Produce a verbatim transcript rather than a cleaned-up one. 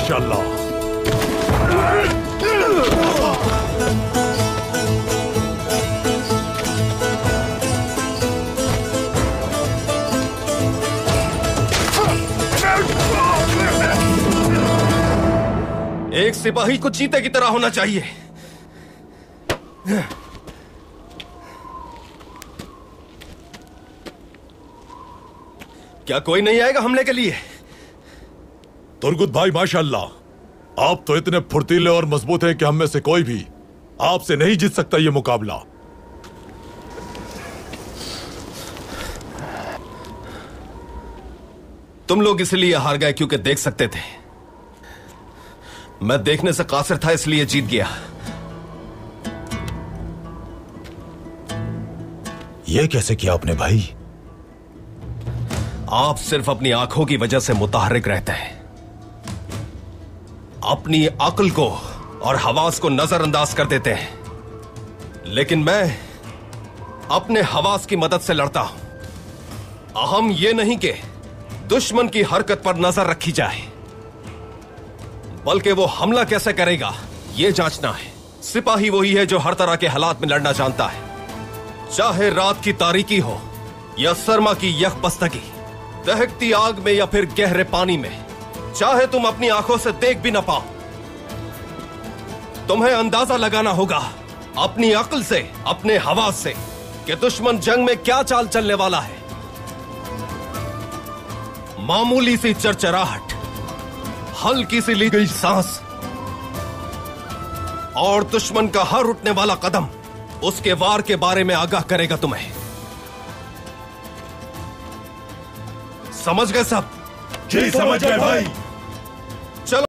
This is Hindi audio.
माशाअल्लाह। एक सिपाही को चीते की तरह होना चाहिए। क्या कोई नहीं आएगा हमले के लिए? तुर्गुत भाई माशाअल्लाह, आप तो इतने फुर्तीले और मजबूत हैं कि हम में से कोई भी आपसे नहीं जीत सकता ये मुकाबला। तुम लोग इसलिए हार गए क्योंकि देख सकते थे। मैं देखने से कासिर था इसलिए जीत गया। यह कैसे किया आपने भाई? आप सिर्फ अपनी आंखों की वजह से मुतहर्रिक रहते हैं। अपनी अक्ल को और हवास को नजरअंदाज कर देते हैं। लेकिन मैं अपने हवास की मदद से लड़ता हूं। अहम यह नहीं कि दुश्मन की हरकत पर नजर रखी जाए, बल्कि वो हमला कैसे करेगा यह जांचना है। सिपाही वही है जो हर तरह के हालात में लड़ना जानता है, चाहे रात की तारीकी हो या सरमा की यखबस्तगी, दहकती आग में या फिर गहरे पानी में, चाहे तुम अपनी आंखों से देख भी ना पाओ। तुम्हें अंदाजा लगाना होगा अपनी अक्ल से, अपने हवास से, कि दुश्मन जंग में क्या चाल चलने वाला है। मामूली सी चरचराहट, हल्की सी ली गई सांस और दुश्मन का हर उठने वाला कदम उसके वार के बारे में आगाह करेगा तुम्हें। समझ गए सब? जी समझ गए भाई।